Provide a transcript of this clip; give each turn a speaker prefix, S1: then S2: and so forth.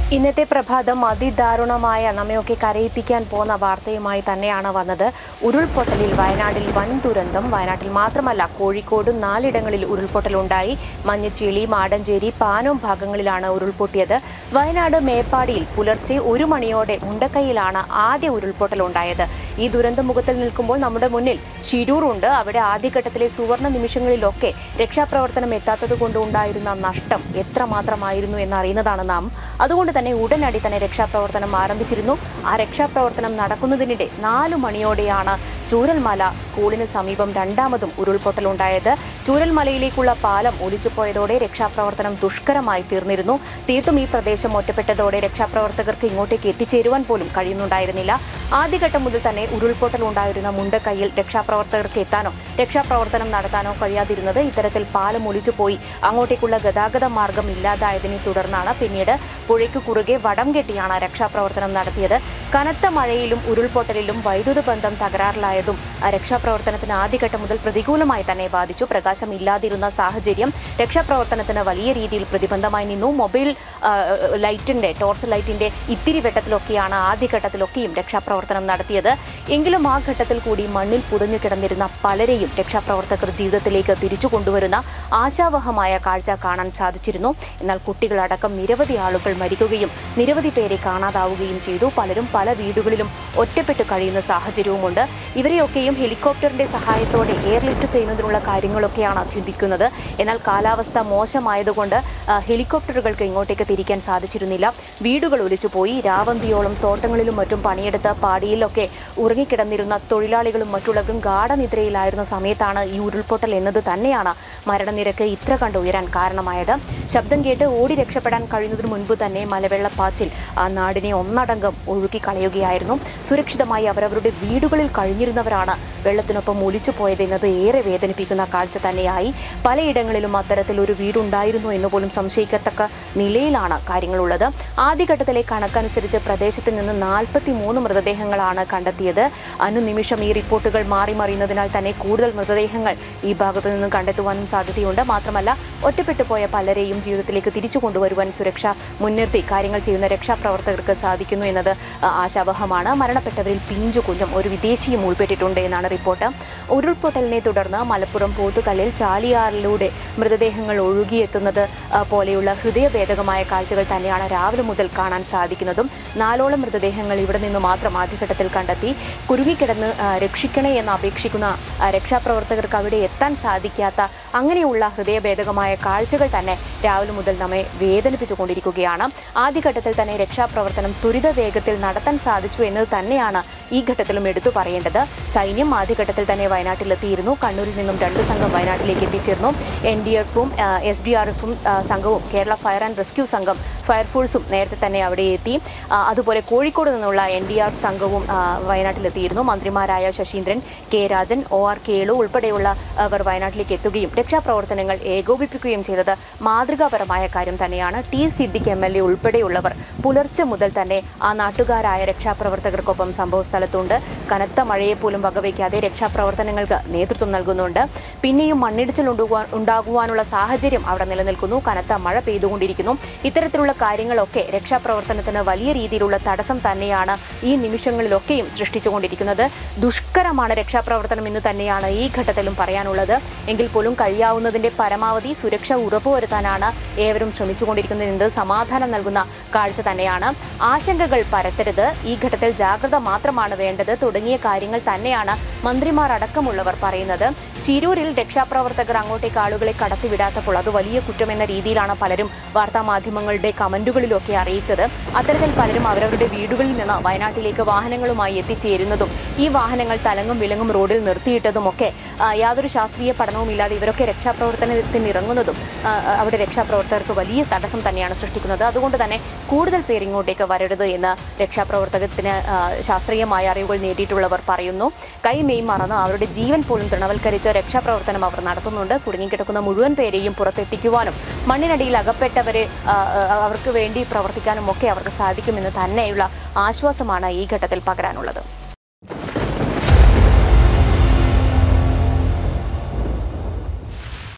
S1: ഇന്നത്തെ പ്രഭാതം അതിദാരുണമായ നമ്മയൊക്കെ കരയിപ്പിക്കാൻ പോകുന്ന വാർത്തയുമായി തന്നെയാണ് വന്നത്. ഉരുൾപൊട്ടലിൽ വയനാട്ടിൽ വൻ ദുരന്തം. വയനാട്ടിൽ മാത്രമല്ല, കോഴിക്കോടും 4 ഇടങ്ങളിൽ ഉരുൾപൊട്ടലുണ്ടായി. മഞ്ഞച്ചേളി, മാടഞ്ചേരി, പാനോം ഭാഗങ്ങളിലാണ് ഉരുൾപൊട്ടിയത്. വയനാട് മേപ്പാടിയിൽ പുലർച്ചെ 1 മണിയോടെ മുണ്ടക്കൈയിലാണ് ആദ്യ ഉരുൾപൊട്ടലുണ്ടായത്. ഈ ദുരന്തമുഖത്തിൽ നിൽക്കുമ്പോൾ നമ്മുടെ മുന്നിൽ ശിരൂറുണ്ട്. അവിടെ ആദ്യഘട്ടത്തിലെ സുവർണ നിമിഷങ്ങളിലൊക്കെ രക്ഷാപ്രവർത്തനം എത്താത്തതുകൊണ്ട് ഉണ്ടായിരുന്ന നഷ്ടം എത്രമാത്രമായിരുന്നു എന്നറിയുന്നതാണ് നാം. അതുകൊണ്ട് തന്നെ ഉടനടി തന്നെ രക്ഷാപ്രവർത്തനം ആരംഭിച്ചിരുന്നു. ആ രക്ഷാപ്രവർത്തനം നടക്കുന്നതിനിടെ 4 മണിയോടെയാണ് ചൂരൽമല സ്കൂളിന് സമീപം രണ്ടാമതും ഉരുൾപൊട്ടലുണ്ടായത്. ചൂരൽമലയിലേക്കുള്ള പാലം ഒലിച്ചുപോയതോടെ രക്ഷാപ്രവർത്തനം ദുഷ്കരമായി തീർന്നിരുന്നു. തീർത്തും ഈ പ്രദേശം ഒറ്റപ്പെട്ടതോടെ രക്ഷാപ്രവർത്തകർക്ക് ഇങ്ങോട്ടേക്ക് എത്തിച്ചേരുവാൻ പോലും കഴിയുന്നുണ്ടായിരുന്നില്ല. ആദ്യഘട്ടം മുതൽ തന്നെ ഉരുൾപൊട്ടൽ ഉണ്ടായിരുന്ന മുണ്ടക്കൈയിൽ രക്ഷാപ്രവർത്തകർക്ക് എത്താനോ രക്ഷാപ്രവർത്തനം നടത്താനോ കഴിയാതിരുന്നത് ഇത്തരത്തിൽ പാലം ഒലിച്ചുപോയി അങ്ങോട്ടേക്കുള്ള ഗതാഗത മാർഗം ഇല്ലാതായതിനെ തുടർന്നാണ്. പിന്നീട് പുഴയ്ക്ക് കുറുകെ വടം കെട്ടിയാണ് രക്ഷാപ്രവർത്തനം നടത്തിയത്. കനത്ത മഴയിലും ഉരുൾപൊട്ടലിലും വൈദ്യുത ബന്ധം തകരാറിലായതും രക്ഷാപ്രവർത്തനത്തിന് ആദ്യഘട്ടം മുതൽ പ്രതികൂലമായി തന്നെ ബാധിച്ചു. പ്രകാശം ഇല്ലാതിരുന്ന സാഹചര്യം രക്ഷാപ്രവർത്തനത്തിന് വലിയ രീതിയിൽ പ്രതിബന്ധമായി നിന്നു. മൊബൈൽ ലൈറ്റിന്റെ ടോർച്ച് ലൈറ്റിന്റെ ഇത്തിരി വെട്ടത്തിലൊക്കെയാണ് ആദ്യഘട്ടത്തിലൊക്കെയും രക്ഷാപ്രവർത്തനം നടത്തിയത്. എങ്കിലും ആ ഘട്ടത്തിൽ കൂടി മണ്ണിൽ പുതഞ്ഞു കിടന്നിരുന്ന പലരെയും രക്ഷാപ്രവർത്തകർ ജീവിതത്തിലേക്ക് തിരിച്ചു കൊണ്ടുവരുന്ന ആശാവഹമായ കാഴ്ച കാണാൻ സാധിച്ചിരുന്നു. എന്നാൽ കുട്ടികളടക്കം നിരവധി ആളുകൾ മരിക്കുകയും നിരവധി പേരെ കാണാതാവുകയും ചെയ്തു. പലരും പല വീടുകളിലും ഒറ്റപ്പെട്ട് കഴിയുന്ന സാഹചര്യവുമുണ്ട്. ഇവരെയൊക്കെയും ഹെലികോപ്റ്ററിന്റെ സഹായത്തോടെ എയർലിഫ്റ്റ് ചെയ്യുന്നതിനുള്ള കാര്യങ്ങളൊക്കെയാണ് ചിന്തിക്കുന്നത്. എന്നാൽ കാലാവസ്ഥ മോശമായതുകൊണ്ട് ഹെലികോപ്റ്ററുകൾക്ക് ഇങ്ങോട്ടേക്ക് തിരിക്കാൻ സാധിച്ചിരുന്നില്ല. വീടുകൾ ഒലിച്ചുപോയി. രാവന്തിയോളം തോട്ടങ്ങളിലും മറ്റും പണിയെടുത്ത് പാടിയിലൊക്കെ ഉറങ്ങിക്കിടന്നിരുന്ന തൊഴിലാളികളും മറ്റുള്ളവരും ഗാഠനിദ്രയിലായിരുന്ന സമയത്താണ് ഈ ഉരുൾപൊട്ടൽ എന്നത് തന്നെയാണ് മരണനിരക്ക് ഇത്ര കണ്ട് ഉയരാൻ കാരണമായത്. ശബ്ദം കേട്ട് ഓടി രക്ഷപ്പെടാൻ കഴിയുന്നതിന് മുൻപ് തന്നെ മലവെള്ളപ്പാച്ചിൽ ആ നാടിനെ ഒന്നടങ്കം ഒഴുകിക്കളയുകയായിരുന്നു. സുരക്ഷിതമായി അവരവരുടെ വീടുകളിൽ കഴിഞ്ഞിരുന്നവരാണ് വെള്ളത്തിനൊപ്പം ഒലിച്ചുപോയതെന്നത് ഏറെ വേദനിപ്പിക്കുന്ന കാഴ്ച തന്നെയായി. പലയിടങ്ങളിലും അത്തരത്തിൽ ഒരു വീടുണ്ടായിരുന്നു എന്ന് പോലും സംശയിക്കത്തക്ക നിലയിലാണ് കാര്യങ്ങളുള്ളത്. ആദ്യഘട്ടത്തിലെ കണക്കനുസരിച്ച് പ്രദേശത്ത് നിന്ന് 43 മൃതദേഹങ്ങളാണ് കണ്ടെത്തിയത്. അനുനിമിഷം ഈ റിപ്പോർട്ടുകൾ മാറി മറിയുന്നതിനാൽ തന്നെ കൂടുതൽ മൃതദേഹങ്ങൾ ഈ ഭാഗത്തു നിന്ന് കണ്ടെത്തുവാനും സാധ്യതയുണ്ട്. മാത്രമല്ല, ഒറ്റപ്പെട്ടു പോയ പലരെയും ജീവിതത്തിലേക്ക് തിരിച്ചു കൊണ്ടുവരുവാൻ സുരക്ഷ മുൻനിർത്തി കാര്യങ്ങൾ ചെയ്യുന്ന രക്ഷാപ്രവർത്തകർക്ക് സാധിക്കുന്നു എന്നത് ആശാവഹമാണ്. മരണപ്പെട്ടവരിൽ പിഞ്ചു കുഞ്ഞും ഒരു വിദേശിയും ഉൾപ്പെട്ടിട്ടുണ്ട് എന്നാണ് റിപ്പോർട്ട്. ഉരുൾപൊട്ടലിനെ തുടർന്ന് മലപ്പുറം പോത്തുകല്ലിൽ ചാലിയാറിലൂടെ മൃതദേഹങ്ങൾ ഒഴുകിയെത്തുന്നത് പോലെയുള്ള ഹൃദയഭേദകമായ കാഴ്ചകൾ തന്നെയാണ് രാവിലെ മുതൽ കാണാൻ സാധിക്കുന്നതും. 4ഓളം മൃതദേഹങ്ങൾ ഇവിടെ നിന്ന് മാത്രം ആദ്യഘട്ടത്തിൽ കണ്ടെത്തി. കുരുങ്ങിക്കിടന്ന് രക്ഷിക്കണേ എന്ന് അപേക്ഷിക്കുന്ന രക്ഷാപ്രവർത്തകർക്ക് അവിടെ എത്താൻ സാധിക്കാത്ത അങ്ങനെയുള്ള ഹൃദയഭേദകമായ കാഴ്ചകൾ തന്നെ രാവിലെ മുതൽ നമ്മെ വേദനിപ്പിച്ചുകൊണ്ടിരിക്കുകയാണ്. ആദ്യഘട്ടത്തിൽ തന്നെ രക്ഷാപ്രവർത്തനം ത്വരിത വേഗത്തിൽ നടത്താൻ സാധിച്ചു എന്നത് തന്നെയാണ് ഈ ഘട്ടത്തിലും എടുത്തു പറയേണ്ടത്. സൈന്യം ആദ്യഘട്ടത്തിൽ തന്നെ വയനാട്ടിലെത്തിയിരുന്നു. കണ്ണൂരിൽ നിന്നും 2 സംഘം വയനാട്ടിലേക്ക് എത്തിച്ചേർന്നു. NDRFും SDRFും സംഘവും കേരള ഫയർ ആൻഡ് റെസ്ക്യൂ സംഘം ഫയർഫോഴ്സും നേരത്തെ തന്നെ അവിടെ എത്തി. അതുപോലെ കോഴിക്കോട് നിന്നുള്ള NDR സംഘവും വയനാട്ടിലെത്തിയിരുന്നു. മന്ത്രിമാരായ ശശീന്ദ്രൻ, കെ രാജൻ, OR കേളു ഉൾപ്പെടെയുള്ളവർ വയനാട്ടിലേക്ക് എത്തുകയും രക്ഷാപ്രവർത്തനങ്ങൾ ഏകോപിപ്പിക്കുകയും ചെയ്തത് മാതൃകാപരമായ കാര്യം തന്നെയാണ്. ടി സിദ്ദിഖ് MLA ഉൾപ്പെടെയുള്ളവർ പുലർച്ചെ മുതൽ തന്നെ ആ നാട്ടുകാരായ രക്ഷാപ്രവർത്തകർക്കൊപ്പം സംഭവസ്ഥലത്തുണ്ട്. കനത്ത മഴയെ പോലും വകവയ്ക്കാതെ രക്ഷാപ്രവർത്തനങ്ങൾക്ക് നേതൃത്വം നൽകുന്നുണ്ട്. പിന്നെയും മണ്ണിടിച്ചിൽ ഉണ്ടാകുവാനുള്ള സാഹചര്യം അവിടെ നിലനിൽക്കുന്നു. കനത്ത മഴ പെയ്തുകൊണ്ടിരിക്കുന്നു. ഇത്തരത്തിലുള്ള കാര്യങ്ങളൊക്കെ രക്ഷാപ്രവർത്തനത്തിന് വലിയ രീതിയിലുള്ള തടസ്സം തന്നെയാണ് ഈ നിമിഷങ്ങളിലൊക്കെയും സൃഷ്ടിച്ചുകൊണ്ടിരിക്കുന്നത്. ദുഷ്കരമാണ് രക്ഷാപ്രവർത്തനം എന്ന് തന്നെയാണ് ഈ ഘട്ടത്തിലും പറയാനുള്ളത്. എങ്കിൽ പോലും കഴിയാവുന്നതിന്റെ പരമാവധി സുരക്ഷ ഉറപ്പുവരുത്താനാണ് ഏവരും ശ്രമിച്ചുകൊണ്ടിരിക്കുന്നത്. സമാധാനം നൽകുന്ന കാഴ്ച തന്നെയാണ്. ആശങ്കകൾ പരത്തരുത്, ഈ ഘട്ടത്തിൽ ജാഗ്രത മാത്രമാണ് വേണ്ടത് തുടങ്ങിയ കാര്യങ്ങൾ തന്നെയാണ് മന്ത്രിമാർ അടക്കമുള്ളവർ പറയുന്നത്. ശിരൂരിൽ രക്ഷാപ്രവർത്തകർ അങ്ങോട്ടേക്ക് ആളുകളെ കടത്തിവിടാത്തപ്പോൾ അത് വലിയ കുറ്റമെന്ന രീതിയിലാണ് പലരും വാർത്താമാധ്യമങ്ങളുടെ കമന്റുകളിലൊക്കെ അറിയിച്ചത്. അത്തരത്തിൽ പലരും അവരവരുടെ വീടുകളിൽ നിന്ന് വയനാട്ടിലേക്ക് വാഹനങ്ങളുമായി എത്തിച്ചേരുന്നതും ഈ വാഹനങ്ങൾ തലങ്ങും വിലങ്ങും റോഡിൽ നിർത്തിയിട്ടതുമൊക്കെ യാതൊരു ശാസ്ത്രീയ പഠനവുമില്ലാതെ ഇവരൊക്കെ രക്ഷാപ്രവർത്തനത്തിന് ഇറങ്ങുന്നതും അവിടെ രക്ഷാപ്രവർത്തകർക്ക് വലിയ തടസ്സം തന്നെയാണ് സൃഷ്ടിക്കുന്നത്. അതുകൊണ്ട് തന്നെ കൂടുതൽ പേർ ഇങ്ങോട്ടേക്ക് വരരുത് എന്ന് രക്ഷാപ്രവർത്തകത്തിന് ശാസ്ത്രീയമായ അറിവുകൾ നേടിയിട്ടുള്ളവർ പറയുന്നു. കൈമെയ് മറന്ന് അവരുടെ ജീവൻ പോലും തൃണവൽക്കരിച്ച് രക്ഷാപ്രവർത്തനം അവർ നടത്തുന്നുണ്ട്. കുടുങ്ങിക്കിടക്കുന്ന മുഴുവൻ പേരെയും പുറത്തെത്തിക്കുവാനും മണ്ണിനടിയിൽ അകപ്പെട്ടവരെ അവർക്ക് വേണ്ടി പ്രവർത്തിക്കാനും ഒക്കെ അവർക്ക് സാധിക്കുമെന്ന് തന്നെയുള്ള ആശ്വാസമാണ് ഈ ഘട്ടത്തിൽ പകരാനുള്ളത്.